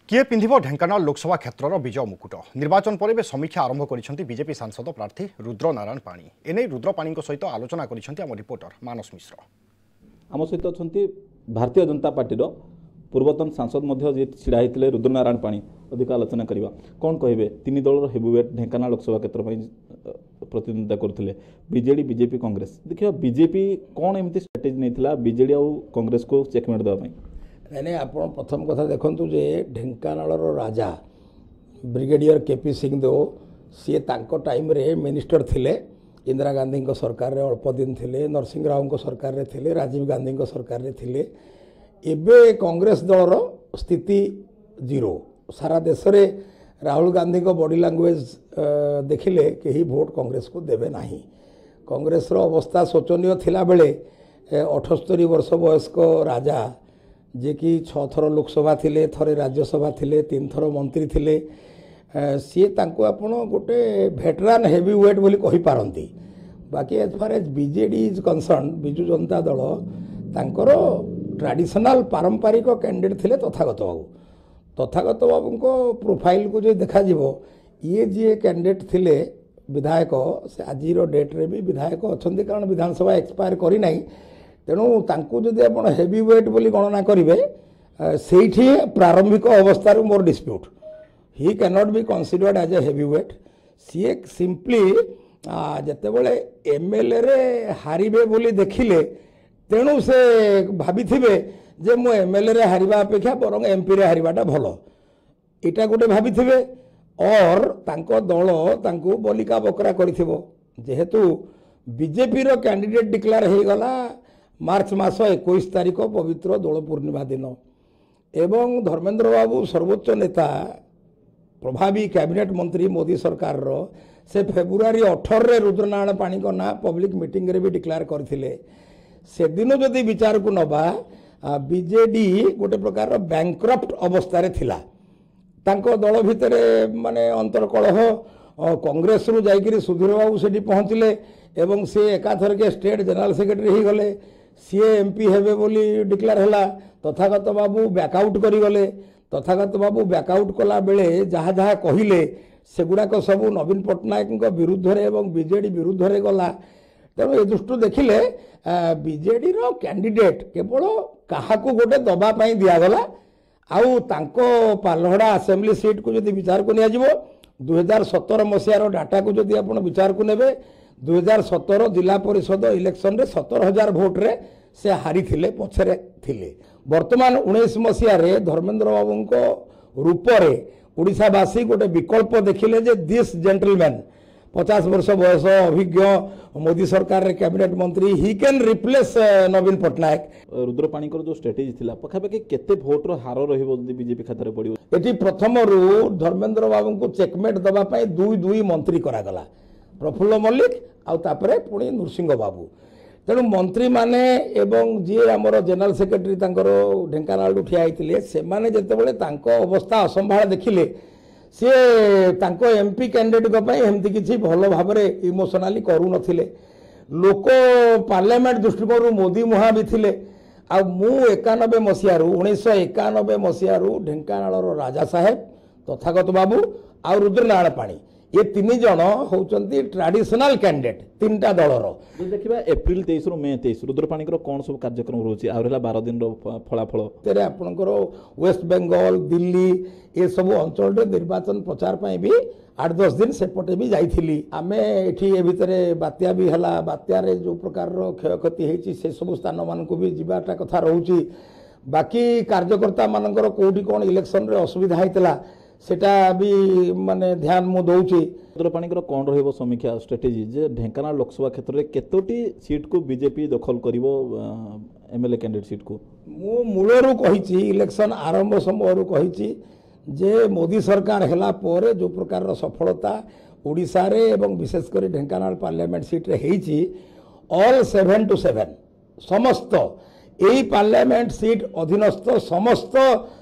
किए पिंधिबो ढेंकानाल लोकसभा क्षेत्रर विजय मुकुट निर्वाचन पर समीक्षा आरंभ करिसेंती बीजेपी सांसद प्रार्थी रुद्र नारायण पाणी एने रुद्र पाणी सहित आलोचना करिसेंती आम रिपोर्टर मानस मिश्र। आम सहित अच्छा भारतीय जनता पार्टी पूर्वतन सांसद छिड़ा होते रुद्र नारायण पाणी अधिक आलोचना करवा कौन कहे तीन दल हेवीवेट ढेंकानाल लोकसभा क्षेत्र प्रतिद्वंदिता करते बीजेडी बीजेपी कांग्रेस देखिए बीजेपी कौन एमती स्ट्राटेजी नहीं बीजेडी और कांग्रेस को चेकमेट देवाई नहीं आप प्रथम कथा देखु जे ढेंकानाल राजा ब्रिगेडियर केपी सिंहदेव सी टाइम रे मिनिस्टर थिले इंदिरा गांधी सरकार रे अल्प दिन थिले नरसिंह राव सरकार रे थिले राजीव गांधी सरकार रे थिले एबे कांग्रेस दलर स्थिति जीरो सारा देश रे राहुल गांधी को बॉडी लैंग्वेज देखिले कहीं वोट कांग्रेस को देवे नहीं। कांग्रेस रो अवस्था शोचनीय थिला बेले 78 वर्ष वयस्क राजा जे कि 6 थर लोकसभा थिले थरे राज्यसभा थिले 3 थर मंत्री थिले सी तांको आपण गोटे भेटरान हेवी वेट बोली कहि पारंती। बाकी as far as BJD is concern Biju Janata Dal तांकर ट्रेडिशनल पारंपरिक कैंडिडेट थिले तथागत बाबू को प्रोफाइल को जो देखा जीवो ये जी कैंडिडेट थिले विधायक से आज डेट रे भी विधायक अच्छा कारण विधानसभा एक्सपायर करी नहीं तेणु तांको जदि आपण हेवी वेट बोली गणना करेंगे से प्रारंभिक अवस्था मोर dispute he can not be considered as a heavy weight सी सिंपली जिते बड़े एमएलए रे हारिबे बोली देखिले तेणु से भाभी जे मु एमएलए रे हारिबा अपेक्षा बरंग एमपी रे हारिबाटा भल इटा गोटे भाभी और तांको दल तांको बलिका बकरा करिथिबो जेहेतु बीजेपी रो कैंडिडेट डिक्लेयर हो गला मार्च मास 21 तारिख पवित्र दोल पूर्णिमा दिन एवं धर्मेंद्र बाबू सर्वोच्च नेता प्रभावी कैबिनेट मंत्री मोदी सरकार रो से फेब्रुआरी 18 रे रुद्रनारायण पाणी को ना पब्लिक मीटिंग रे भी डिक्लेयर करथिले से दिन जदि विचार को नबा बीजेडी गोटे प्रकार बैंक्रप्ट अवस्था रे थिला तांको दल भितर माने अंतरकलह कांग्रेस रु जाइकरी सुधीर बाबू सेठी पहुँचले एवं से एकाथर के स्टेट जनरल सेक्रेटरी ही गले सी एमपी हेबे बोली डिक्लेयर हैला तथागत बाबू बैकआउट करी गले तथागत बाबू बैकआउट कला बेले जहाँ जहाँ कहिले सेगुड़ाक सब नवीन पट्टनायक विरुद्ध रे एवं बीजेडी विरुद्ध रे गला तेणु ए दृष्टि देखिले बीजेडी रो कैंडिडेट केवल काहाकू गोटे दबा पाई दियागला आउ तांको पालहड़ा असेंबली सीट को जदि विचार को निया जिवो 2017 मसीहार डाटा को जदि आपण विचार को नेबे 2017 जिला परिषद इलेक्शन रे 17,000 भोट रे से हारी थिले पछरे थिले वर्तमान 19 मसीहा रे धर्मेंद्र बाबू को रूप रे ओडिशावासी गोटे विकल्प देखिले जे दिस जेंटलमैन 50 वर्ष बयस अभिज्ञ मोदी सरकार रे कैबिनेट मंत्री he can replace Naveen Patnaik Rudra Pani जो स्ट्रेटेजी थिला पखापाखि केते भोट रो हार रहिबो बीजेपी खातार पड़िबो एटी प्रथम रु धर्मेंद्र बाबू को चेकमेट दबा पई दुई मंत्री करा गला प्रफुल्ल मल्लिक आउ तापरे पुणी नरसिंह बाबू तेणु मंत्री माने एवं जी आमर जनरल सेक्रेटरी तांकर ढेंकानाल ठिया होइतिले से माने जेतेबेले तांको अवस्था असंभाळ देखिले सी तांको एमपी कैंडिडेट को पई एमती किछि भलो भाबरे इमोशनली करू नथिले लोक पार्लियामेंट दृष्टिकोण मोदी मुहा भी थिले आ मु 91 मसीहा 1991 मसीहा ढेंकानाल राजा साहेब तथागत बाबू आ रुद्रनारायण पाणी ये 3 जन होउचंती ट्रेडिशनल कैंडिडेट 3टा दलर देखिबा एप्रिल 23 रु मे 23 रुद्रपाणी कौन सब कार्यक्रम रोची आ 12 दिन फलाफल तेरे आपनकर वेस्ट बेंगल दिल्ली ये सब अंचल रे निर्वाचन प्रचार पई भी 8-10 दिन सेपटे भी जाइथिली आमे एठी ए भितरे बात्या भी हला बात्या रे जो प्रकार रो क्षयक्षति हेची से सब स्थान मान को भी जीवाटा कथा रहउची बाकी कार्यकर्ता मानकर कोठी कोन इलेक्शन रे असुविधा हैतला सेटा भी माने ध्यान मु दउची रुद्रपाणी कौन रहिबो समीक्षा स्ट्रेटेजी जे ढेंकानाल लोकसभा क्षेत्र रे केतोटी सीट को बीजेपी दखल करिवो एमएलए कैंडिडेट सीट को मु मूलरू कहिची इलेक्शन आरंभ समय रू कहिची जे मोदी सरकार हैला पोरे जो प्रकार सफलता ओडिशा रे एवं विशेष कर ढेंकानाल पार्लियामेंट सीट रे हेची ऑल 7 to 7 समस्त यही पार्लियामेंट सीट अधीनस्थ समस्त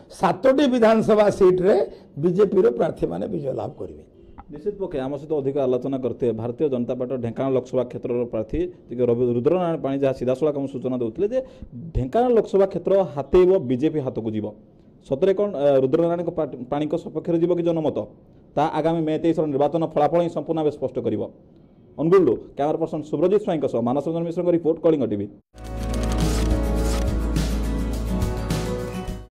7टी विधानसभा सीट रे बीजेपी रो प्रार्थी माने विजय लाभ करिवे निश्चित पक्षे आम सहित अधिक आलोचना करते हैं भारतीय जनता पार्टी ढेंकानाल लोकसभा क्षेत्र प्रार्थी रुद्रनारायण पाणी जहाँ सीधासलख सूचना देते ढेंकानाल लोकसभा क्षेत्र हाथेब बीजेपी हाथ को जीव सतरे कौन रुद्रनारायण पाणी सपक्ष जीव कि जनमत ता आगामी मे 23 निर्वाचन फलाफल ही संपूर्ण भाव स्पष्ट कर। Angul camera person Subrajit Swain Manas Ranjan Mishra report Kalinga TV.